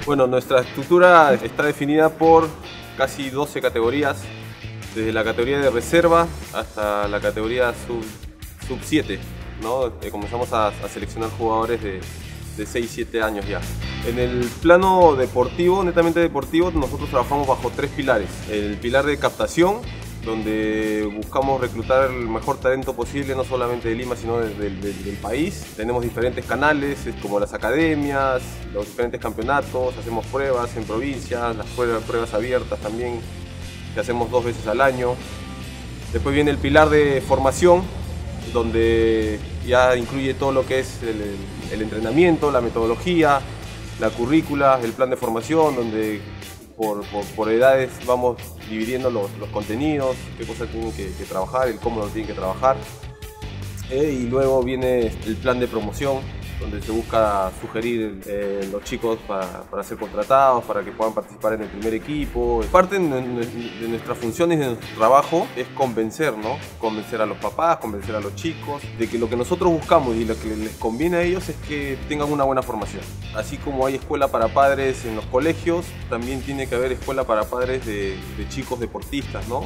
Bueno, nuestra estructura está definida por casi 12 categorías, desde la categoría de reserva hasta la categoría sub 7, ¿no? Comenzamos a seleccionar jugadores de 6-7 años ya. En el plano deportivo, netamente deportivo, nosotros trabajamos bajo 3 pilares. El pilar de captación, donde buscamos reclutar el mejor talento posible, no solamente de Lima, sino del país. Tenemos diferentes canales, como las academias, los diferentes campeonatos, hacemos pruebas en provincias, las pruebas abiertas también, que hacemos 2 veces al año. Después viene el pilar de formación, donde ya incluye todo lo que es el entrenamiento, la metodología, la currícula, el plan de formación, donde por edades vamos dividiendo los contenidos, qué cosas tienen que trabajar, el cómo lo tienen que trabajar. Y luego viene el plan de promoción, donde se busca sugerir los chicos para ser contratados, para que puedan participar en el primer equipo. Parte de nuestras funciones y de nuestro trabajo es convencer, ¿no? Convencer a los papás, convencer a los chicos de que lo que nosotros buscamos y lo que les conviene a ellos es que tengan una buena formación. Así como hay escuela para padres en los colegios, también tiene que haber escuela para padres de chicos deportistas, ¿no?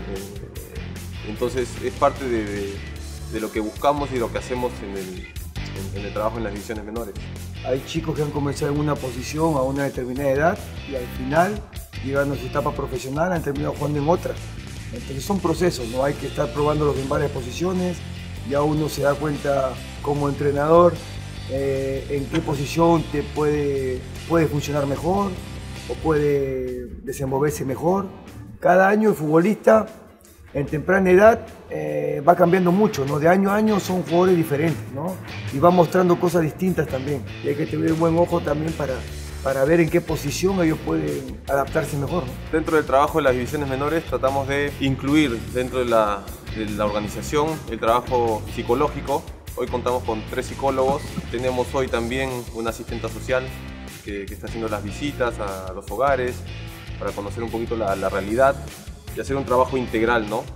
Entonces es parte de lo que buscamos y lo que hacemos en el trabajo en las divisiones menores. Hay chicos que han comenzado en una posición a una determinada edad y al final, llegando a su etapa profesional, han terminado jugando en otra. Entonces son procesos, no hay que estar probándolos en varias posiciones, ya uno se da cuenta como entrenador en qué posición te puede funcionar mejor o puede desenvolverse mejor. Cada año el futbolista en temprana edad va cambiando mucho, ¿no? De año a año son jugadores diferentes, ¿no? Y va mostrando cosas distintas también. Y hay que tener un buen ojo también para ver en qué posición ellos pueden adaptarse mejor, ¿no? Dentro del trabajo de las divisiones menores tratamos de incluir dentro de la organización el trabajo psicológico. Hoy contamos con 3 psicólogos. Tenemos hoy también una asistenta social que está haciendo las visitas a los hogares para conocer un poquito la realidad y hacer un trabajo integral, ¿no?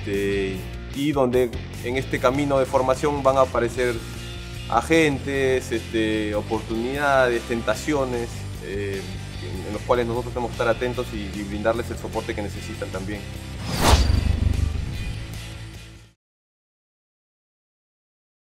Y donde en este camino de formación van a aparecer agentes, oportunidades, tentaciones, en los cuales nosotros tenemos que estar atentos y brindarles el soporte que necesitan también.